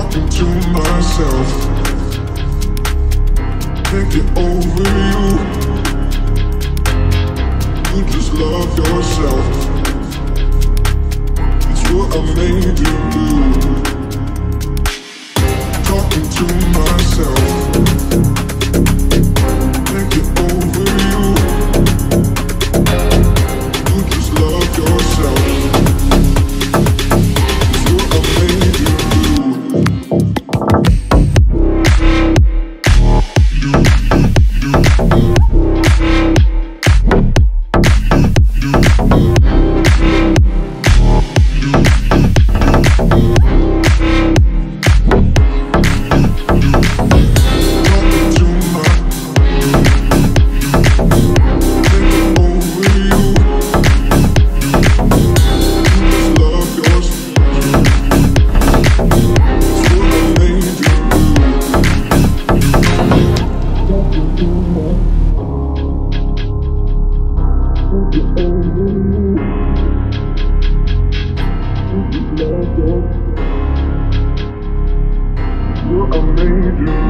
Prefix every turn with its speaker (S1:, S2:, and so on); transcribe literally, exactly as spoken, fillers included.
S1: talking to myself. Can't get over you. You just love yourself. It's what I made you do. Talking to myself. Can't get over you. You just love yourself. It's what I made you do. What I made you.